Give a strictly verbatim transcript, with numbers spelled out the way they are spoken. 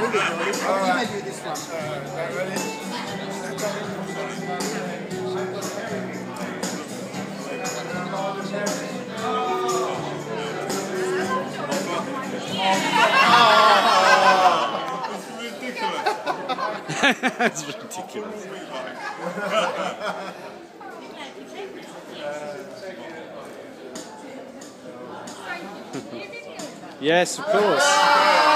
hold it, Rory. I'll email you this one. Alright, ready? That's ridiculous. Yes, of course.